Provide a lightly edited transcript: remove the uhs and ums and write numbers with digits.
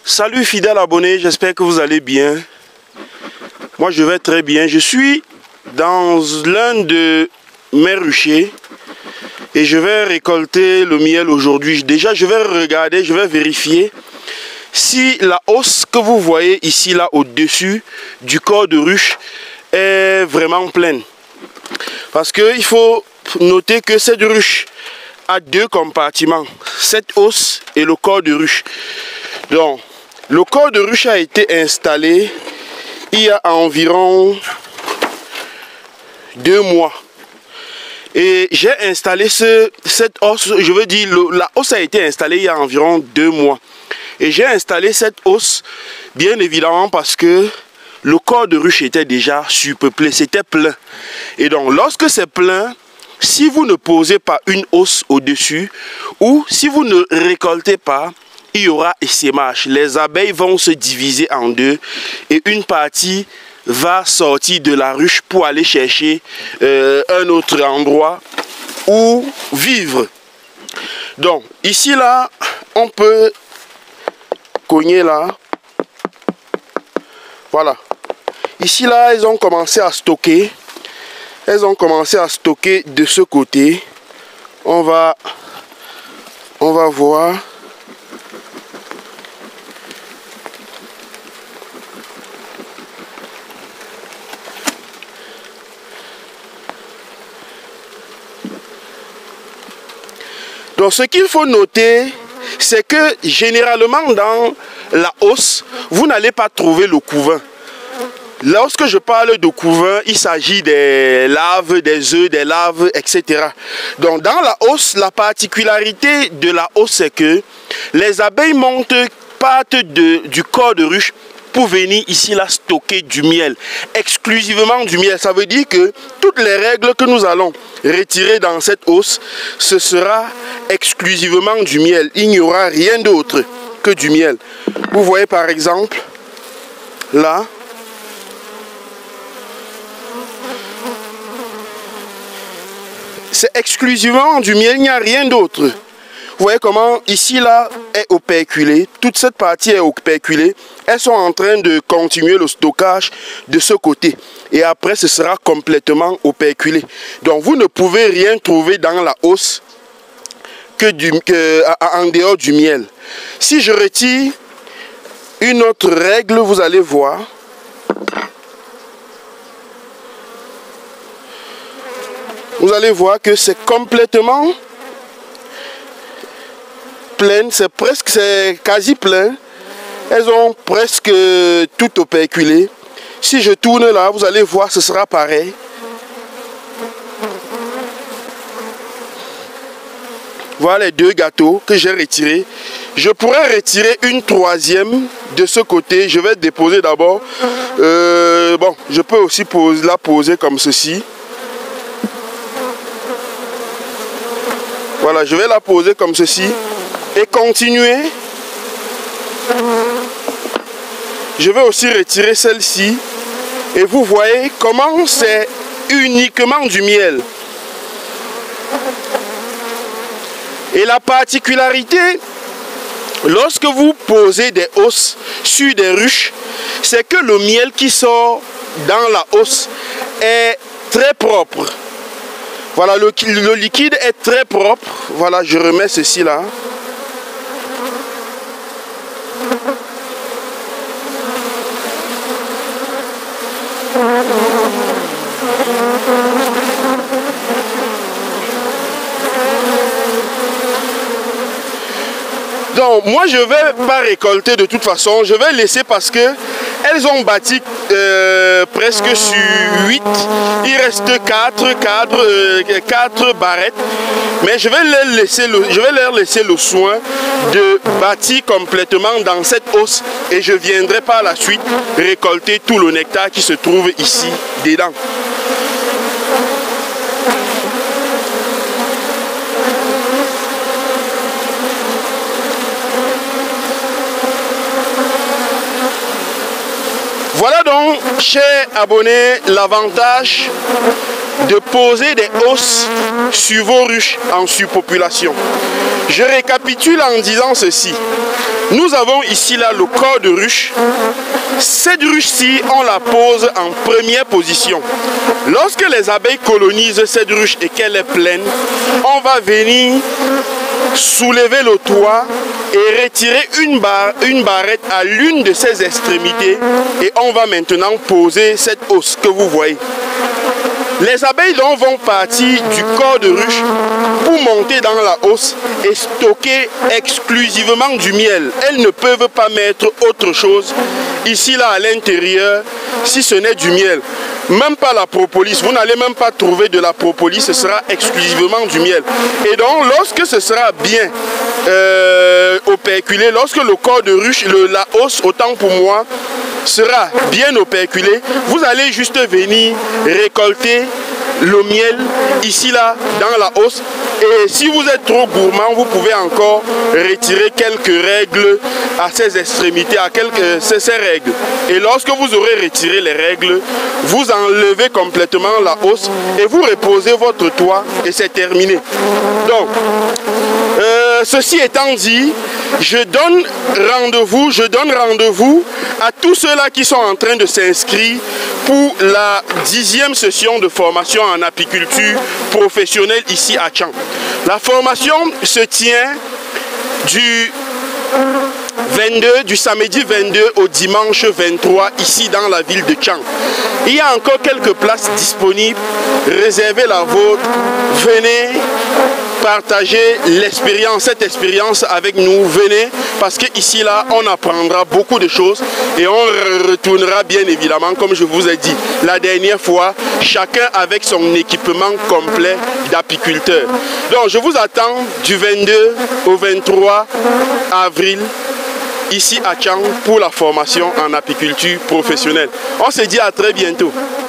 Salut fidèles abonnés, j'espère que vous allez bien. Moi je vais très bien. Je suis dans l'un de mes ruchers et je vais récolter le miel aujourd'hui. Déjà je vais regarder, je vais vérifier si la hausse que vous voyez ici là au-dessus du corps de ruche est vraiment pleine. Parce qu'il faut noter que cette ruche a deux compartiments, cette hausse et le corps de ruche. Donc, le corps de ruche a été installé il y a environ 2 mois. Et j'ai installé cette hausse, je veux dire, la hausse a été installée il y a environ 2 mois. Et j'ai installé cette hausse, bien évidemment, parce que le corps de ruche était déjà surpeuplé, c'était plein. Et donc, lorsque c'est plein, si vous ne posez pas une hausse au-dessus, ou si vous ne récoltez pas, il y aura essaimage. Les abeilles vont se diviser en deux et une partie va sortir de la ruche pour aller chercher un autre endroit où vivre. Donc, ici, là, on peut cogner là. Voilà. Ici, là, elles ont commencé à stocker. Elles ont commencé à stocker de ce côté. On va voir. Donc ce qu'il faut noter, c'est que généralement dans la hausse, vous n'allez pas trouver le couvain. Lorsque je parle de couvain, il s'agit des larves, des œufs, des larves, etc. Donc dans la hausse, la particularité de la hausse, c'est que les abeilles partent du corps de ruche pour venir ici là stocker du miel, exclusivement du miel. Ça veut dire que toutes les règles que nous allons retirer dans cette hausse, ce sera exclusivement du miel. Il n'y aura rien d'autre que du miel. Vous voyez par exemple, là, c'est exclusivement du miel, il n'y a rien d'autre. Vous voyez comment ici là est operculé, toute cette partie est operculée. Elles sont en train de continuer le stockage de ce côté. Et après ce sera complètement operculé. Donc vous ne pouvez rien trouver dans la hausse en dehors du miel. Si je retire une autre règle, vous allez voir. Vous allez voir que c'est complètement plein, c'est quasi plein. Elles ont presque tout operculé. Si je tourne là, vous allez voir, ce sera pareil. Voilà les deux gâteaux que j'ai retirés. Je pourrais retirer une troisième de ce côté. Je vais déposer d'abord. Bon, je peux aussi la poser comme ceci. Voilà, je vais la poser comme ceci. Et continuer. Je vais aussi retirer celle-ci. Et vous voyez comment c'est uniquement du miel. Et la particularité, lorsque vous posez des hausses sur des ruches, c'est que le miel qui sort dans la hausse est très propre. Voilà, le liquide est très propre. Voilà, je remets ceci là. Donc moi je vais pas récolter de toute façon, je vais laisser parce que elles ont bâti presque sur 8, il reste 4 barrettes, mais je vais leur laisser le soin de bâtir complètement dans cette hausse et je viendrai par la suite récolter tout le nectar qui se trouve ici dedans. Voilà donc, chers abonnés, l'avantage de poser des hausses sur vos ruches en surpopulation. Je récapitule en disant ceci. Nous avons ici là le corps de ruche. Cette ruche-ci, on la pose en première position. Lorsque les abeilles colonisent cette ruche et qu'elle est pleine, on va venir soulever le toit et retirer une barrette à l'une de ses extrémités et on va maintenant poser cette hausse que vous voyez. Les abeilles donc vont partir du corps de ruche pour monter dans la hausse et stocker exclusivement du miel. Elles ne peuvent pas mettre autre chose ici là à l'intérieur si ce n'est du miel. Même pas la propolis, vous n'allez même pas trouver de la propolis, ce sera exclusivement du miel. Et donc lorsque ce sera bien operculé, lorsque le corps de ruche, la hausse autant pour moi, sera bien operculé, vous allez juste venir récolter le miel ici là dans la hausse. Et si vous êtes trop gourmand, vous pouvez encore retirer quelques règles à ces extrémités, à ces règles. Et lorsque vous aurez retiré les règles, vous enlevez complètement la hausse et vous reposez votre toit et c'est terminé. Donc, ceci étant dit, je donne rendez-vous à tous ceux-là qui sont en train de s'inscrire pour la 10e session de formation en apiculture professionnelle ici à Tchang. La formation se tient du samedi 22 au dimanche 23 ici dans la ville de Tchang. Il y a encore quelques places disponibles, réservez la vôtre, venez partager cette expérience avec nous, venez parce que ici là on apprendra beaucoup de choses et on retournera bien évidemment comme je vous ai dit la dernière fois, chacun avec son équipement complet d'apiculteur. Donc je vous attends du 22 au 23 avril ici à Tchang pour la formation en apiculture professionnelle. On se dit à très bientôt.